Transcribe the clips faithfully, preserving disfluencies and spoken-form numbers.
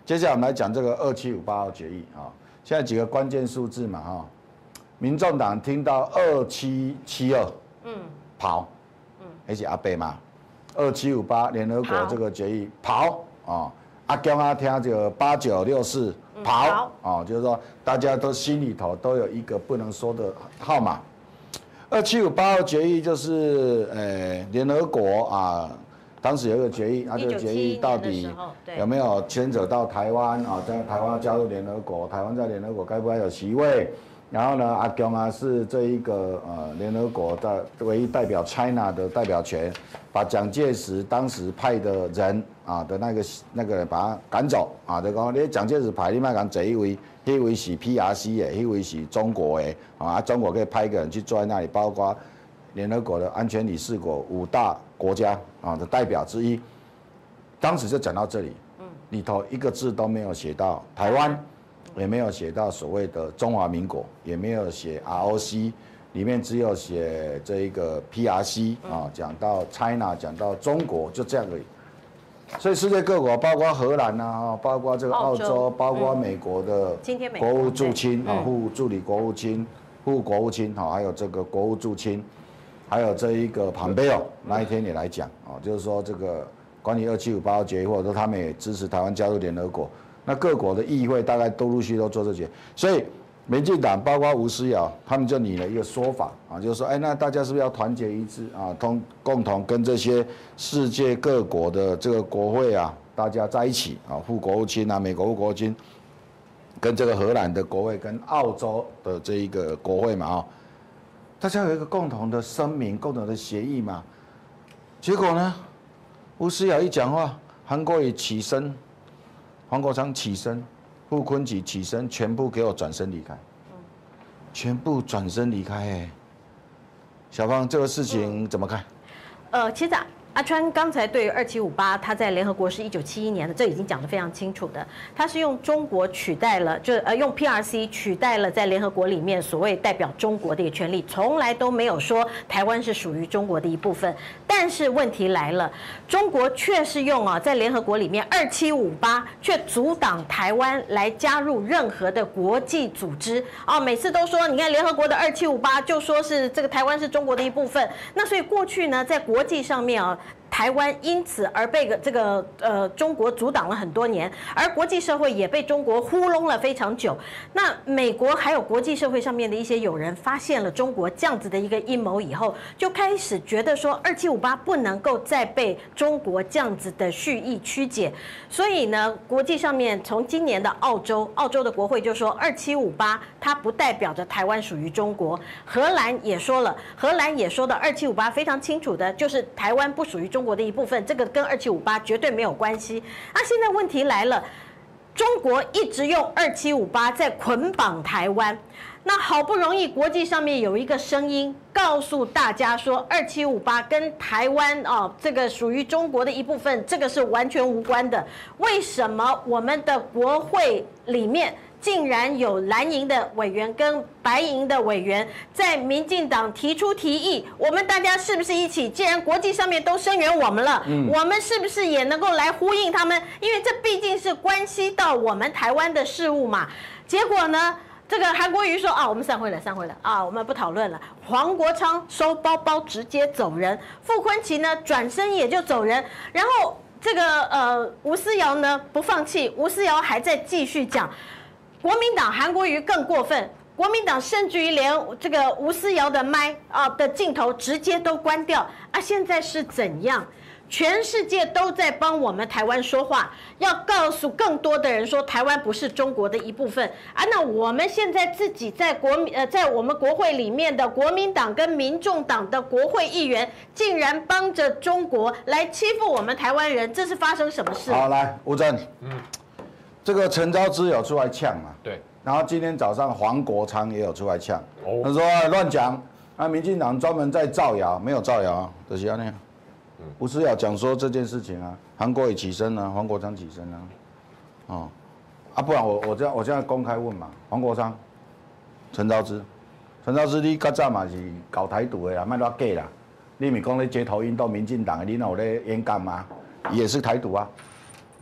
接下来我们来讲这个二七五八号决议啊，现在几个关键数字嘛哈，民众党听到二七七二，嗯，跑，嗯，而且阿伯嘛，二七五八联合国这个决议跑啊，阿公阿听就八九六四跑啊，就是说大家都心里头都有一个不能说的号码。二七五八号决议就是呃联合国啊。当时有一个决议，啊，这个决议到底有没有牵扯到台湾啊？在台湾加入联合国，台湾在联合国该不该有席位？然后呢，阿公啊是这一个呃联合国的唯一代表 China 的代表权，把蒋介石当时派的人啊的那个那个人把他赶走啊，就讲你蒋介石派你卖讲这一位，那位是 P R C 的，那位是中国的啊，中国可以派一个人去坐在那里，包括联合国的安全理事国五大国家啊的代表之一，当时就讲到这里，嗯，里头一个字都没有写到台湾，也没有写到所谓的中华民国，也没有写 R O C， 里面只有写这一个 P R C 啊，讲到 China， 讲到中国，就这样而已。所以世界各国，包括荷兰啊，包括这个澳洲，包括美国的国务驻青啊，副助理国务卿、副国务卿啊，还有这个国务驻青。还有这一个庞贝奥那一天也来讲啊，就是说这个关于二七五八号决议，或者说他们也支持台湾加入联合国，那各国的议会大概都陆续都做这些，所以民进党包括吴思瑶他们就拟了一个说法啊，就是说，哎，那大家是不是要团结一致啊，同共同跟这些世界各国的这个国会啊，大家在一起啊，副国务卿啊，美国副国务卿，跟这个荷兰的国会，跟澳洲的这一个国会嘛啊。大家有一个共同的声明、共同的协议嘛？结果呢，吴思瑶一讲话，韩国瑜起身，黄国昌起身，傅昆萁起身，全部给我转身离开，全部转身离开。哎，小芳，这个事情怎么看？ 呃，其实啊。阿川刚才对于二七五八，他在联合国是一九七一年的，这已经讲得非常清楚的。他是用中国取代了，就呃用 P R C 取代了在联合国里面所谓代表中国的一个权利，从来都没有说台湾是属于中国的一部分。但是问题来了，中国却是用啊在联合国里面二七五八，却阻挡台湾来加入任何的国际组织啊。每次都说，你看联合国的二七五八就说是这个台湾是中国的一部分。那所以过去呢，在国际上面啊。台湾因此而被这个呃中国阻挡了很多年，而国际社会也被中国糊弄了非常久。那美国还有国际社会上面的一些友人发现了中国这样子的一个阴谋以后，就开始觉得说二七五八不能够再被中国这样子的蓄意曲解。所以呢，国际上面从今年的澳洲，澳洲的国会就说二七五八它不代表着台湾属于中国。荷兰也说了，荷兰也说的二七五八非常清楚的，就是台湾不属于中国。中国的一部分，这个跟二七五八绝对没有关系。那现在问题来了，中国一直用二七五八在捆绑台湾，那好不容易国际上面有一个声音告诉大家说，二七五八跟台湾哦，这个属于中国的一部分，这个是完全无关的。为什么我们的国会里面？竟然有蓝营的委员跟白营的委员在民进党提出提议，我们大家是不是一起？既然国际上面都声援我们了，嗯、我们是不是也能够来呼应他们？因为这毕竟是关系到我们台湾的事务嘛。结果呢，这个韩国瑜说啊，我们散会了，散会了啊，我们不讨论了。黄国昌收包包直接走人，傅昆萁呢转身也就走人，然后这个呃吴思瑶呢不放弃，吴思瑶还在继续讲。国民党韩国瑜更过分，国民党甚至于连这个吴思瑶的麦啊的镜头直接都关掉啊！现在是怎样？全世界都在帮我们台湾说话，要告诉更多的人说台湾不是中国的一部分啊！那我们现在自己在国民呃在我们国会里面的国民党跟民众党的国会议员，竟然帮着中国来欺负我们台湾人，这是发生什么事？ 好，来吴正，嗯。这个陈昭之有出来呛嘛？对。然后今天早上黄国昌也有出来呛，哦、他说、哎、乱讲，啊，民进党专门在造谣，没有造谣啊，就是这样。吴思瑶讲说这件事情啊，韩国瑜起身啊，黄国昌起身啊，哦，啊，不然我我这样我现在公开问嘛，黄国昌、陈昭之，陈昭之你较早嘛是搞台独的啦，卖乱假啦，你咪讲咧街头运动民进党的，你哪有咧演讲吗？也是台独啊。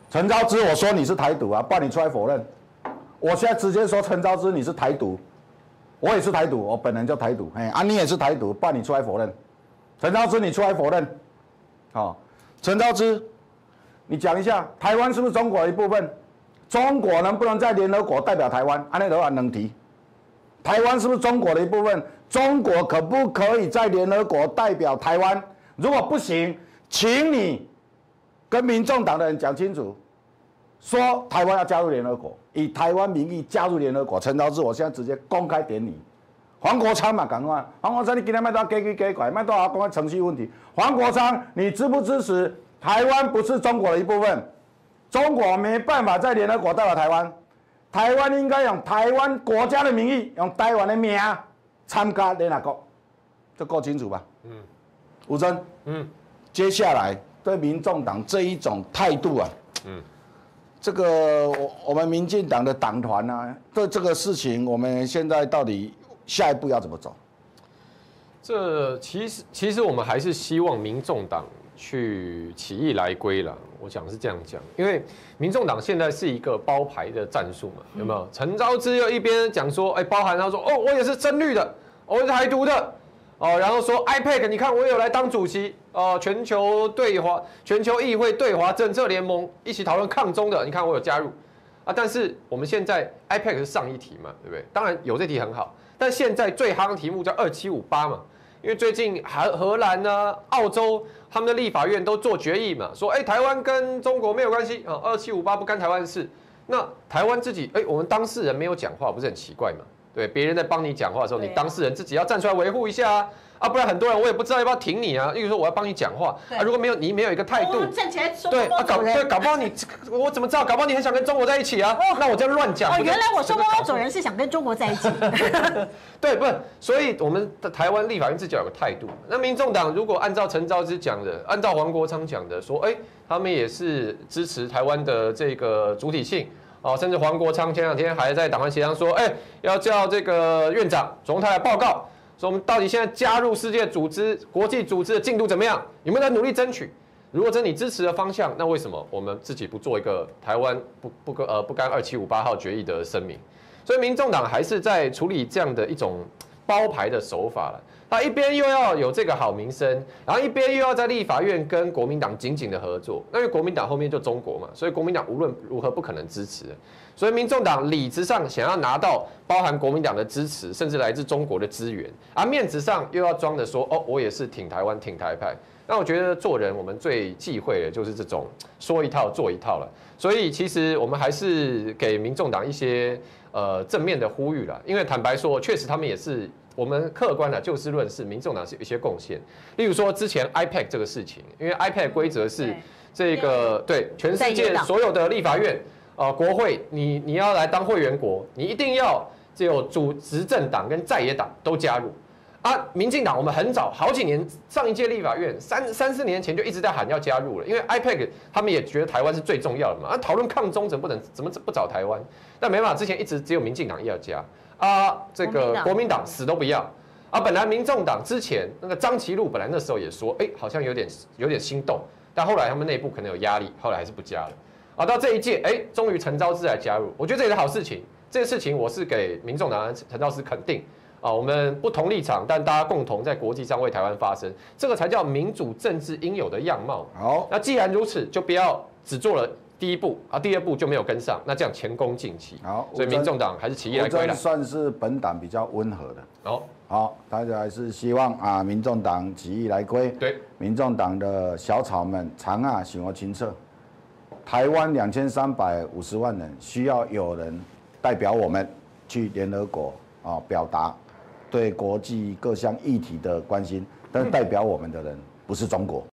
陈昭之，我说你是台独啊，不然你出来否认。我现在直接说陈昭之你是台独，我也是台独，我本人就台独，哎啊你也是台独，不然你出来否认。陈昭之你出来否认，好、哦，陈昭之，你讲一下台湾是不是中国的一部分？中国能不能在联合国代表台湾？安内德万能提，台湾是不是中国的一部分？中国可不可以在联合国代表台湾？如果不行，请你跟民众党的人讲清楚，说台湾要加入联合国，以台湾名义加入联合国。陈昭之，我现在直接公开点你。黄国昌嘛，赶快，黄国昌，你今天卖多给给给拐，卖多少公开程序问题？黄国昌，你支不支持台湾不是中国的一部分？中国没办法在联合国代表台湾，台湾应该用台湾国家的名义，用台湾的名参加联合国，这够清楚吧？嗯，吴峥，嗯，接下来对民众党这一种态度啊，嗯，这个我我们民进党的党团啊，对这个事情，我们现在到底下一步要怎么走？ 这其实其实我们还是希望民众党去起义来归了。我想是这样讲，因为民众党现在是一个包牌的战术嘛，有没有？陈昭之又一边讲说，哎，包含他说，哦，我也是深绿的，我也是台独的，哦，然后说 I P E C， 你看我有来当主席，哦，全球对华、全球议会对华政策联盟一起讨论抗中的，你看我有加入，啊，但是我们现在 I P E C 是上一题嘛，对不对？当然有这题很好，但现在最夯的题目叫二七五八嘛。因为最近荷荷兰呢、澳洲他们的立法院都做决议嘛，说哎、欸、台湾跟中国没有关系啊，二七五八不干台湾事。那台湾自己哎、欸，我们当事人没有讲话，不是很奇怪吗？对，别人在帮你讲话的时候，你当事人自己要站出来维护一下啊。啊，不然很多人我也不知道要不要挺你啊。例如说我要帮你讲话啊，如果没有你没有一个态度， 站起来说对啊，搞对搞不好你我怎么知道？搞不好你很想跟中国在一起啊？那我这样乱讲。 哦，原来我说猫猫走人是想跟中国在一起。 对，不是，所以我们的台湾立法院自己有个态度。那民众党如果按照陈昭之讲的，按照黄国昌讲的，说哎、欸，他们也是支持台湾的这个主体性。哦，甚至黄国昌前两天还在党团协商说，哎、欸，要叫这个院长总统来报告。说我们到底现在加入世界组织、国际组织的进度怎么样？有没有在努力争取？如果这是你支持的方向，那为什么我们自己不做一个台湾不不呃不干二七五八号决议的声明？所以民众党还是在处理这样的一种包牌的手法了。他一边又要有这个好名声，然后一边又要在立法院跟国民党紧紧的合作。那因为国民党后面就中国嘛，所以国民党无论如何不可能支持。所以民众党理智上想要拿到包含国民党的支持，甚至来自中国的资源，而面子上又要装的说，哦，我也是挺台湾、挺台派。那我觉得做人我们最忌讳的就是这种说一套做一套了。所以其实我们还是给民众党一些呃正面的呼吁啦，因为坦白说，确实他们也是。我们客观的就事论事，民众党是有一些贡献。例如说之前 I P E C 这个事情，因为 I P E C 规则是这个对全世界所有的立法院、呃国会，你你要来当会员国，你一定要只有主执政党跟在野党都加入。啊，民进党我们很早好几年，上一届立法院三三四年前就一直在喊要加入了，因为 I P E C 他们也觉得台湾是最重要的嘛。啊，讨论抗中怎么不能怎么不找台湾？但没办法，之前一直只有民进党要加。啊，这个国民党死都不要啊！本来民众党之前那个张其禄本来那时候也说，哎，好像有点有点心动，但后来他们内部可能有压力，后来还是不加了。啊，到这一届，哎，终于陈昭之来加入，我觉得这也是好事情。这个事情我是给民众党陈昭之肯定啊，我们不同立场，但大家共同在国际上为台湾发声，这个才叫民主政治应有的样貌。 好， 那既然如此，就不要只做了。第一步啊，第二步就没有跟上，那这样前功尽弃。好，所以民众党还是起义来归了。 算是本党比较温和的。 好， 好，大家还是希望啊，民众党起义来归。 对， 民众党的小草们，长啊，想要清澈。台湾两千三百五十万人，需要有人代表我们去联合国啊，表达对国际各项议题的关心，但是代表我们的人不是中国。